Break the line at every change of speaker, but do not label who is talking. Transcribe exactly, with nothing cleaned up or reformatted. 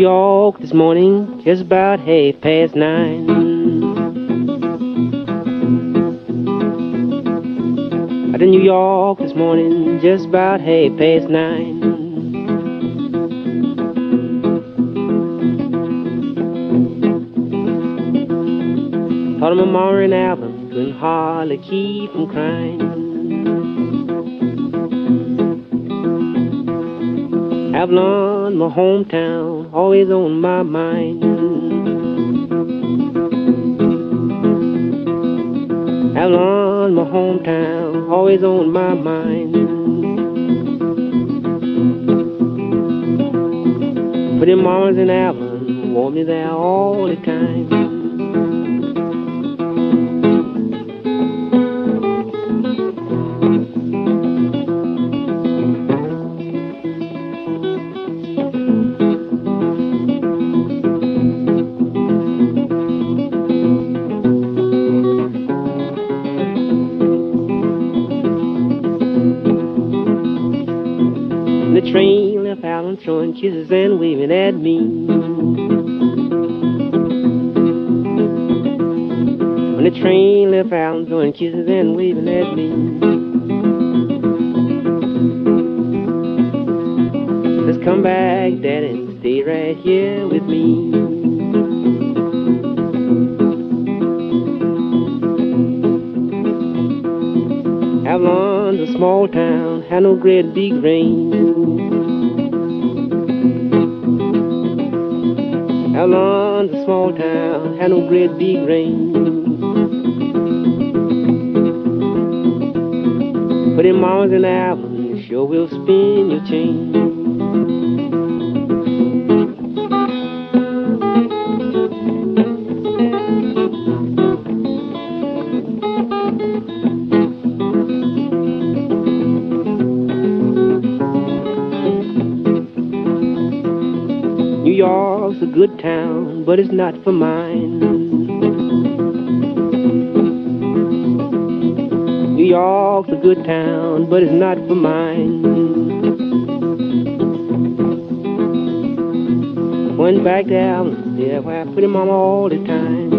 York this morning, just about half past nine. Out in New York this morning, just about half past nine. Thought of my mama and Alvin, couldn't hardly keep from crying. Avalon, my hometown, always on my mind. Avalon, my hometown, always on my mind. But them mamas in Avalon want me there all the time. The train left Avalon throwing kisses and waving at me. When the train left Avalon throwing kisses and waving at me. Just come back, Daddy, and stay right here with me. Avalon's a small town, had no great big rain. Avalon's a small town, had no great big rain. But them mamas in Avalon sure will spin your chain. New York's a good town, but it's not for mine. New York's a good town, but it's not for mine. Went back to Avalon, yeah, where I put him on all the time.